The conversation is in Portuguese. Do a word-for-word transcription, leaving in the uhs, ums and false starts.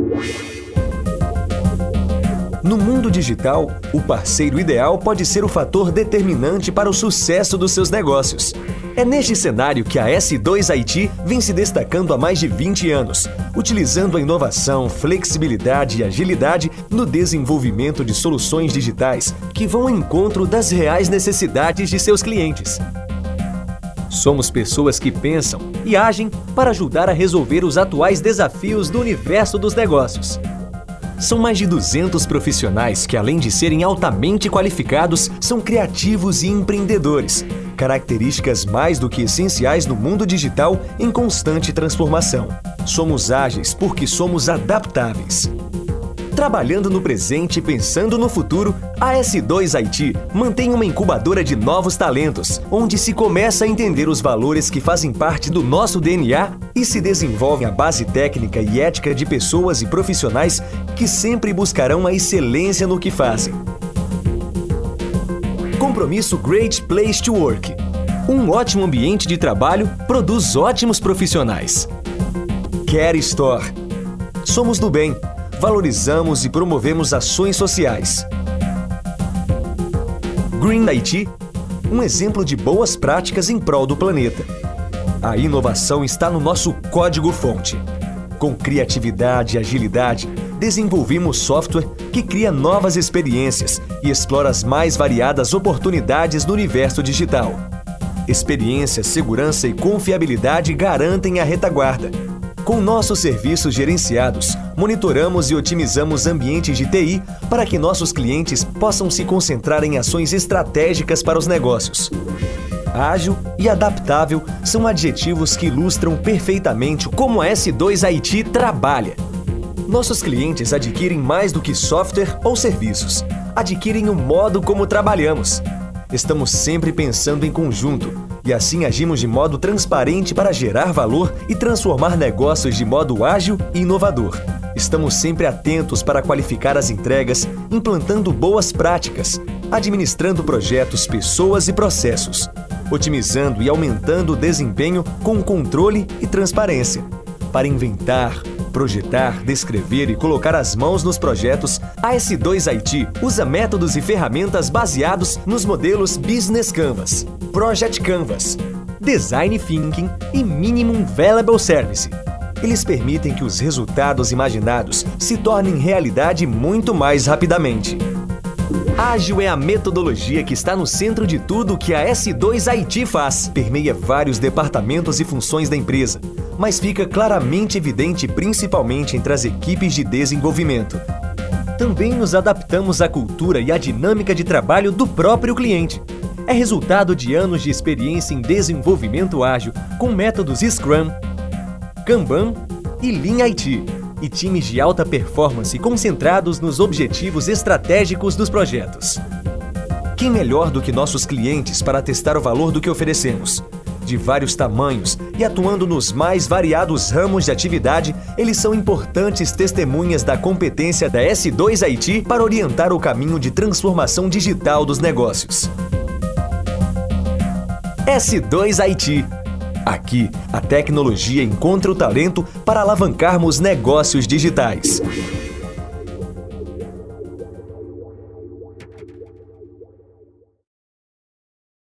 No mundo digital, o parceiro ideal pode ser o fator determinante para o sucesso dos seus negócios. É neste cenário que a S dois I T vem se destacando há mais de vinte anos, utilizando a inovação, flexibilidade e agilidade no desenvolvimento de soluções digitais que vão ao encontro das reais necessidades de seus clientes. Somos pessoas que pensam e agem para ajudar a resolver os atuais desafios do universo dos negócios. São mais de duzentos profissionais que, além de serem altamente qualificados, são criativos e empreendedores, características mais do que essenciais no mundo digital em constante transformação. Somos ágeis porque somos adaptáveis. Trabalhando no presente e pensando no futuro, a S dois I T mantém uma incubadora de novos talentos, onde se começa a entender os valores que fazem parte do nosso D N A e se desenvolve a base técnica e ética de pessoas e profissionais que sempre buscarão a excelência no que fazem. Compromisso Great Place to Work. Um ótimo ambiente de trabalho produz ótimos profissionais. Care Store. Somos do bem. Valorizamos e promovemos ações sociais. Green I T, um exemplo de boas práticas em prol do planeta. A inovação está no nosso código-fonte. Com criatividade e agilidade, desenvolvemos software que cria novas experiências e explora as mais variadas oportunidades no universo digital. Experiência, segurança e confiabilidade garantem a retaguarda. Com nossos serviços gerenciados, monitoramos e otimizamos ambientes de T I para que nossos clientes possam se concentrar em ações estratégicas para os negócios. Ágil e adaptável são adjetivos que ilustram perfeitamente como a S dois I T trabalha. Nossos clientes adquirem mais do que software ou serviços, adquirem o modo como trabalhamos. Estamos sempre pensando em conjunto e assim agimos de modo transparente para gerar valor e transformar negócios de modo ágil e inovador. Estamos sempre atentos para qualificar as entregas, implantando boas práticas, administrando projetos, pessoas e processos, otimizando e aumentando o desempenho com controle e transparência. Para inventar, projetar, descrever e colocar as mãos nos projetos, a S dois I T usa métodos e ferramentas baseados nos modelos Business Canvas, Project Canvas, Design Thinking e Minimum Viable Service. Eles permitem que os resultados imaginados se tornem realidade muito mais rapidamente. Ágil é a metodologia que está no centro de tudo o que a S dois I T faz. Permeia vários departamentos e funções da empresa, mas fica claramente evidente principalmente entre as equipes de desenvolvimento. Também nos adaptamos à cultura e à dinâmica de trabalho do próprio cliente. É resultado de anos de experiência em desenvolvimento ágil com métodos Scrum, Kanban e Lean I T, e times de alta performance concentrados nos objetivos estratégicos dos projetos. Quem melhor do que nossos clientes para testar o valor do que oferecemos? De vários tamanhos e atuando nos mais variados ramos de atividade, eles são importantes testemunhas da competência da S dois I T para orientar o caminho de transformação digital dos negócios. S dois I T. Aqui, a tecnologia encontra o talento para alavancarmos negócios digitais.